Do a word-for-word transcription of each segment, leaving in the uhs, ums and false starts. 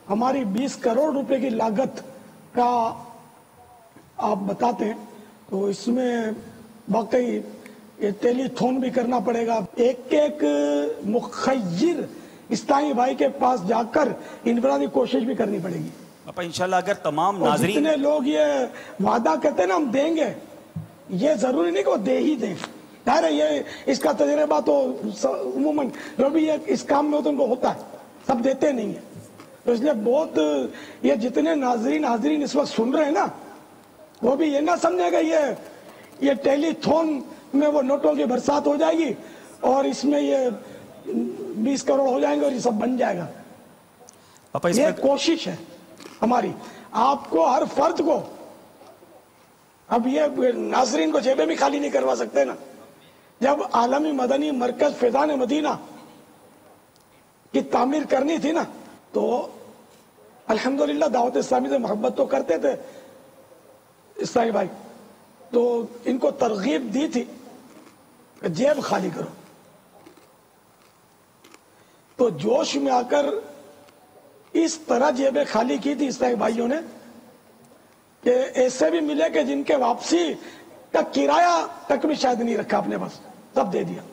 ہماری بیس کروڑ روپے کی لاگت کا آپ بتاتے ہیں تو اس میں واقعی یہ ٹیلی تھون بھی کرنا پڑے گا. ایک ایک مخیر اسلامی بھائی کے پاس جا کر انفرادی کوشش بھی کرنی پڑے گی. پاپا انشاءاللہ اگر تمام ناظرین جتنے لوگ یہ وعدہ کرتے ہیں نا ہم دیں گے، یہ ضروری نہیں کہ وہ دے ہی دیں. ظاہر ہے یہ اس کا تجربہ تو عموماً جو بھی اس کام میں ہوتا ہے ان کو ہوتا ہے، سب دیتے نہیں ہیں. تو اس لیے بہت یہ جتنے ناظرین حاضرین اس وقت سن رہے ہیں نا وہ بھی یہ نہ سمجھے گا یہ یہ ٹیلی تھون میں وہ نوٹوں کی برسات ہو جائے گی اور اس میں یہ بیس کروڑ ہو جائیں گے اور یہ سب بن جائے گا. یہ کوشش ہے ہماری. آپ کو ہر فرد کو اب یہ ناظرین کو جیبیں بھی خالی نہیں کروا سکتے نا. جب عالمی مدنی مرکز فیضان مدینہ کی تعمیر کرنی تھی نا تو الحمدللہ دعوت اسلامی سے محبت تو کرتے تھے اسلامی بھائی، تو ان کو ترغیب دی تھی کہ جیب خالی کرو. تو جوش میں آ کر اس طرح جیبیں خالی کی تھی اسلامی بھائیوں نے کہ ایسے بھی ملے کہ جن کے واپسی کا کرایہ تک بھی شاید نہیں رکھا اپنے پاس، سب دے دیا.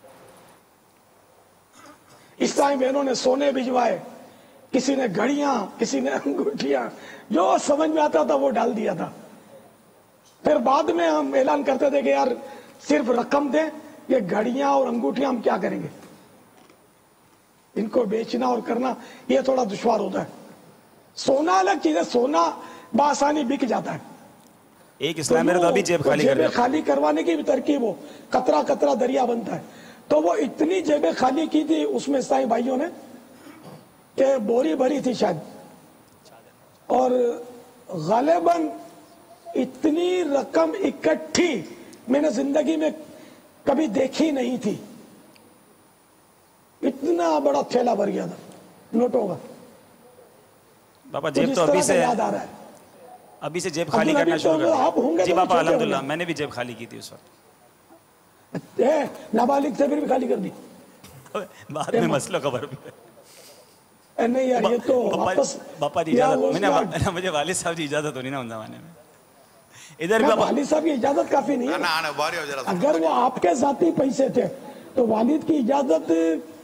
اسلامی بہنوں نے سونے بھجوائے، کسی نے گھڑیاں، کسی نے انگوٹھیاں، جو سمجھ میں آتا تھا وہ ڈال دیا تھا. پھر بعد میں ہم اعلان کرتے تھے کہ یار صرف رقم دیں، یہ گھڑیاں اور انگوٹھیاں ہم کیا کریں گے، ان کو بیچنا اور کرنا یہ تھوڑا دشوار ہوتا ہے. سونا الگ چیز ہے، سونا بآسانی بک جاتا ہے. ایک اسلام میں ابھی جیب خالی کر جیبیں خالی کروانے کی بھی ترکیب ہو، قطرہ قطرہ دریا بنتا ہے. تو وہ اتنی جیبیں خالی کی تھی اس میں عیسائی بھائیوں نے کہ بوری بھری تھی شاید، اور غالباً اتنی رقم اکٹھی میں نے زندگی میں کبھی دیکھی نہیں تھی. اتنا بڑا تھیلا بھر گیا تھا نوٹوں کا. پاپا جیب تو ابھی سے یاد آ رہا ہے، ابھی سے جیب خالی کرنا شروع کر. جی پاپا الحمدللہ میں نے بھی جیب خالی کی تھی اس وقت. نابالغ سے بھی خالی کر دی بعد میں مسئلہ خبر بھی. نہیں یار یہ تو واپس باپا جی اجازت، مجھے والد صاحب جی اجازت ہونی نا ان زمانے میں. ادھر بھی والد صاحب کی اجازت کافی نہیں ہے. اگر وہ آپ کے ذاتی پیسے تھے تو والد کی اجازت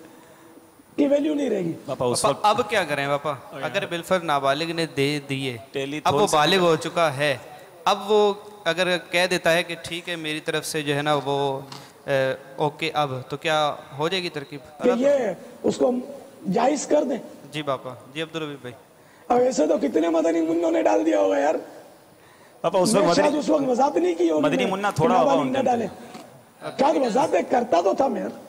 کی ویلیو نہیں رہے گی. اب کیا کریں پاپا؟ اگر بالفرض نابالغ نے دے دیے، اب وہ بالغ ہو چکا ہے، اب وہ اگر کہہ دیتا ہے کہ ٹھیک ہے میری طرف سے جو ہے نا وہ اوکے، اب تو کیا ہو جائے گی ترکیب کہ یہ اس کو جائز کر دیں؟ جی پاپا. جی عبدالحبیب بھائی. اب ایسے تو کتنے مدنی منوں نے ڈال دیا ہوگا یار. پاپا اس وقت شاید اس وقت وضاحت نہیں کی ہوگی مدنی منہ تھوڑا ہوگا ان ڈالے، کیا وضاحت کرتا تو تھا میرا.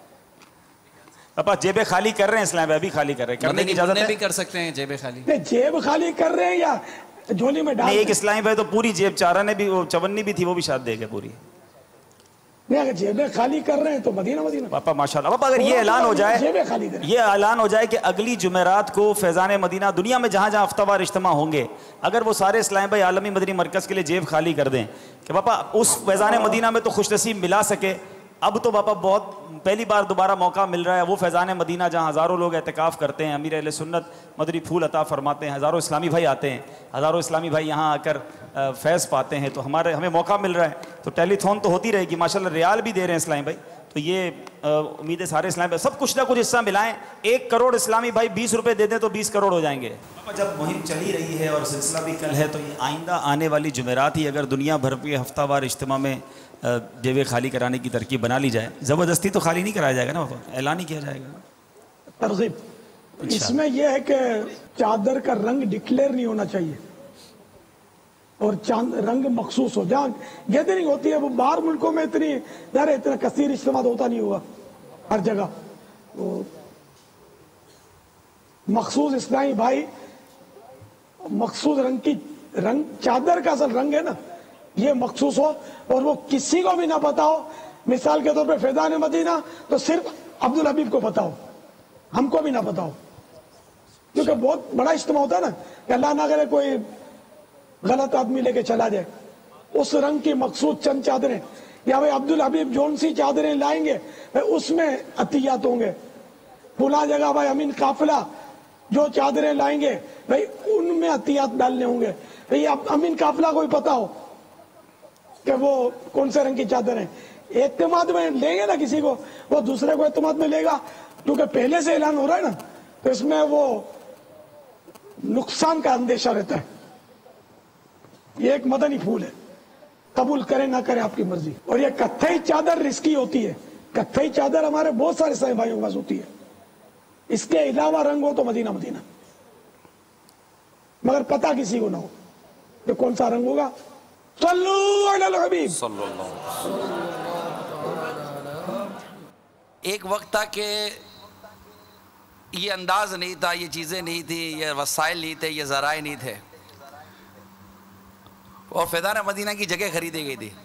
پاپا جیبیں خالی کر رہے ہیں اسلام ابھی خالی کر رہے ہیں، کرنے کی اجازت ہے؟ بھی کر سکتے ہیں جیبیں خالی. جیب خالی کر رہے ہیں یا جھولی میں ڈال؟ ایک اسلامی بھائی تو پوری جیب چارہ نے بھی، چونی بھی تھی وہ بھی شاید دے گئے پوری. نہیں اگر جیبیں خالی کر رہے ہیں تو مدینہ مدینہ. پاپا ماشاءاللہ. پاپا اگر یہ اعلان ہو جائے، یہ اعلان ہو جائے کہ اگلی جمعرات کو فیضان مدینہ دنیا میں جہاں جہاں ہفتہ وار اجتماع ہوں گے، اگر وہ سارے اسلامی بھائی عالمی مدنی مرکز کے لیے جیب خالی کر دیں کہ پاپا اس فیضان مدینہ میں تو خوش نصیب ملا سکے. اب تو پاپا بہت پہلی بار دوبارہ موقع مل رہا ہے، وہ فیضان مدینہ جہاں ہزاروں لوگ اعتکاف کرتے ہیں، امیر اہل سنت مدنی پھول عطا فرماتے ہیں، ہزاروں اسلامی بھائی آتے ہیں، ہزاروں اسلامی بھائی یہاں آ کر فیض پاتے ہیں، تو ہمارے ہمیں موقع مل رہا ہے. تو ٹیلی تھون تو ہوتی رہے گی ماشاءاللہ، ریال بھی دے رہے ہیں اسلامی بھائی. تو یہ امید ہے سارے اسلامی بھائی سب کچھ نہ کچھ حصہ ملائیں. ایک کروڑ اسلامی بھائی بیس روپے دے دیں تو بیس کروڑ ہو جائیں گے. جب مہم چلی رہی ہے اور سلسلہ بھی کل ہے، تو یہ آئندہ آنے والی جمعرات ہی اگر دنیا بھر کے ہفتہ وار اجتماع میں جیبیں خالی کرانے کی ترکیب بنا لی جائے، زبردستی تو خالی نہیں کرایا جائے گا نا بابا، اعلان ہی کیا جائے گا. ترغیب اس میں یہ ہے کہ چادر کا رنگ ڈکلیئر نہیں ہونا چاہیے اور چاند رنگ مخصوص ہو. جہاں گیدرنگ ہوتی ہے وہ باہر ملکوں میں اتنی ظاہر اتنا کثیر اجتماع ہوتا نہیں ہوگا ہر جگہ. مخصوص اسلامی بھائی مخصوص رنگ کی رنگ چادر کا اصل رنگ ہے نا یہ مخصوص ہو اور وہ کسی کو بھی نہ پتا ہو. مثال کے طور پہ فیضان مدینہ تو صرف عبدالحبیب کو پتا ہو، ہم کو بھی نہ پتا ہو، کیونکہ بہت بڑا اجتماع ہوتا ہے نا کہ اللہ نہ کرے کوئی غلط آدمی لے کے چلا جائے. اس رنگ کی مخصوص چند چادریں یا بھائی عبدالحبیب جون سی چادریں لائیں گے اس میں عطیات ہوں گے. پھلا جگہ بھائی امین قافلہ جو چادریں لائیں گے بھائی ان میں عطیات ڈالنے ہوں گے. بھائی آپ امین قافلہ کو بھی پتا ہو کہ وہ کون سے رنگ کی چادر ہیں. اعتماد میں لیں گے نا کسی کو, وہ دوسرے کو اعتماد میں لے گا, کیونکہ پہلے سے اعلان ہو رہا ہے نا, تو اس میں وہ نقصان کا اندیشہ رہتا ہے. یہ ایک مدنی پھول ہے, قبول کرے نہ کرے آپ کی مرضی. اور یہ کتھئی چادر رسکی ہوتی ہے. کتھئی چادر ہمارے بہت سارے سائیں بھائیوں کے پاس ہوتی ہے. اس کے علاوہ رنگ ہو تو مدینہ مدینہ, مگر پتہ کسی کو نہ ہو کہ کون سا رنگ ہوگا. صلو علی الحبیب. صلی اللہ علیہ وسلم. ایک وقت تھا کہ یہ انداز نہیں تھا, یہ چیزیں نہیں تھی, یہ وسائل نہیں تھے, یہ ذرائع نہیں تھے, اور فیضان مدینہ کی جگہ خریدی گئی تھی.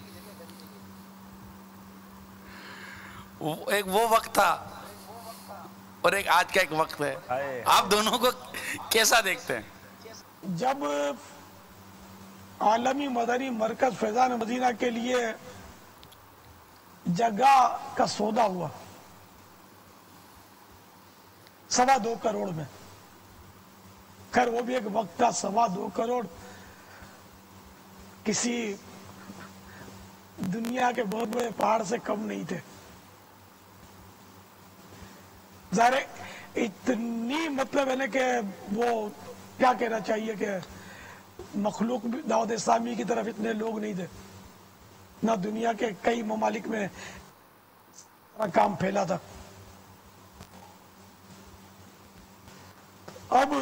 ایک وہ وقت تھا اور ایک آج کا ایک وقت ہے. آپ دونوں کو کیسا دیکھتے ہیں؟ جب عالمی مدنی مرکز فیضان مدینہ کے لیے جگہ کا سودا ہوا سوا دو کروڑ میں, خیر وہ بھی ایک وقت تھا, سوا دو کروڑ کسی دنیا کے بہت بڑے پہاڑ سے کم نہیں تھے. ظاہر اتنی مطلب ہے نا کہ وہ کیا کہنا چاہیے کہ مخلوق دعوت اسلامی کی طرف اتنے لوگ نہیں تھے, نہ دنیا کے کئی ممالک میں کام پھیلا تھا. اب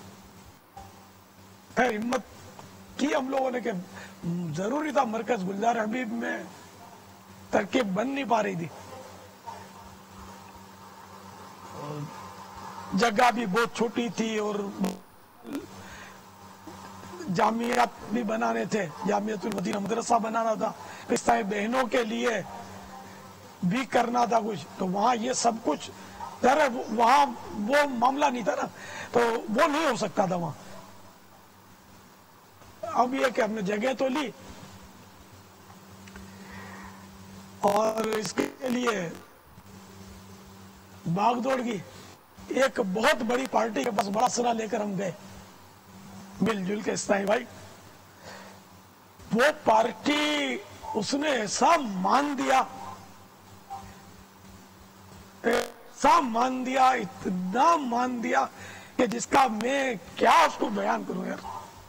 خیر ہمت کی ہم لوگوں نے کہ ضروری تھا, مرکز گلزار حبیب میں ترکیب بن نہیں پا رہی تھی, جگہ بھی بہت چھوٹی تھی اور جامعات بھی بنانے تھے, جامعۃ المدینہ مدرسہ بنانا تھا, قصہ بہنوں کے لیے بھی کرنا تھا کچھ, تو وہاں یہ سب کچھ وہاں وہ معاملہ نہیں تھا نا, تو وہ نہیں ہو سکتا تھا وہاں. اب یہ کہ ہم نے جگہ تو لی اور اس کے لیے بھاگ دوڑ کی. ایک بہت بڑی پارٹی کے پاس بڑا سرا لے کر ہم گئے مل جل کے استائی بھائی. وہ پارٹی اس نے ایسا مان دیا, ایسا مان دیا, اتنا مان دیا کہ جس کا میں کیا اس کو بیان کروں یار.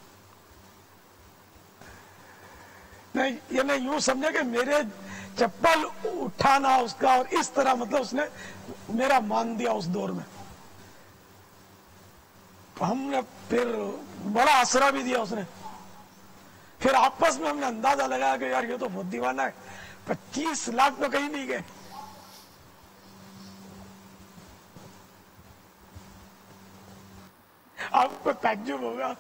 نہیں یہ نہیں یوں سمجھے کہ میرے چپل اٹھانا اس کا, اور اس طرح مطلب اس نے میرا مان دیا اس دور میں. ہم نے پھر بڑا آسرا بھی دیا اس نے. پھر آپس میں ہم نے اندازہ لگایا کہ یار یہ تو بہت دیوانہ ہے, پچیس لاکھ تو کہیں نہیں گئے. آپ کو تعجب ہوگا,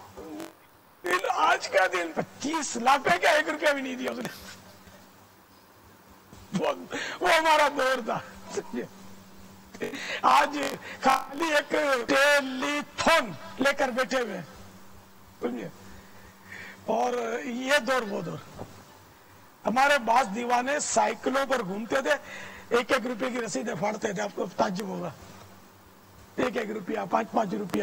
آج کا دن پچیس لاکھ ہے کیا, ایک روپیہ بھی نہیں دیا اس نے. وہ ہمارا دور تھا. آج خالی ایک ٹیلی تھون لے کر بیٹھے ہوئے سمجھے, اور یہ دور وہ دور. ہمارے بعض دیوانے سائیکلوں پر گھومتے تھے, ایک ایک روپے کی رسیدیں پھاڑتے تھے. آپ کو تعجب ہوگا, ایک ایک روپیہ, پانچ پانچ روپیہ.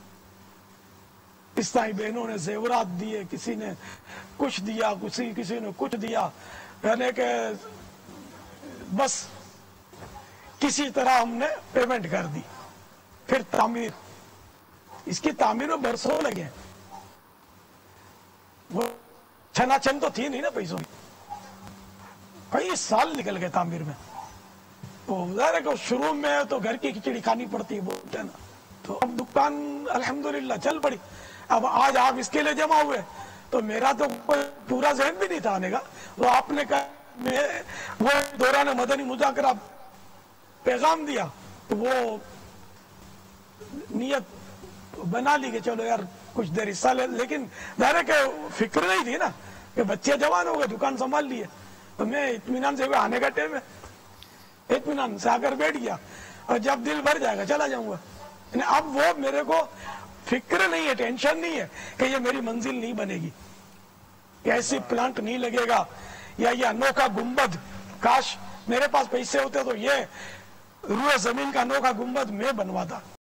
عیسائی بہنوں نے زیورات دیے, کسی نے کچھ دیا, کسی کسی نے کچھ دیا, یعنی کہ بس کسی طرح ہم نے پیمنٹ کر دی. پھر تعمیر, اس کی تعمیر میں برسوں لگے. وہ چھنا چھن تو تھی نہیں نا پیسوں کی, کئی سال نکل گئے تعمیر میں. تو ظاہر ہے کہ شروع میں تو گھر کی کھچڑی کھانی پڑتی ہے بولتے ہیں نا. تو اب دکان الحمدللہ چل پڑی. اب آج آپ اس کے لیے جمع ہوئے, تو میرا تو کوئی پورا ذہن بھی نہیں تھا آنے کا. تو آپ نے کہا وہ دوران مدنی مذاکرہ پیغام دیا, تو وہ نیت بنا لی کہ چلو یار کچھ دیر حصہ لے. لیکن ظاہر ہے کہ فکر نہیں تھی نا کہ بچے جوان ہو گئے, دکان سنبھال لیے. تو میں اطمینان سے آنے کا ٹائم ہے, اطمینان سے آ کر بیٹھ گیا, اور جب دل بھر جائے گا چلا جاؤں گا. اب وہ میرے کو فکر نہیں ہے, ٹینشن نہیں ہے کہ یہ میری منزل نہیں بنے گی, ایسی پلانٹ نہیں لگے گا, یا یہ انوکھا گنبد. کاش میرے پاس پیسے ہوتے تو یہ روئے زمین کا انوکھا گنبد میں بنواتا.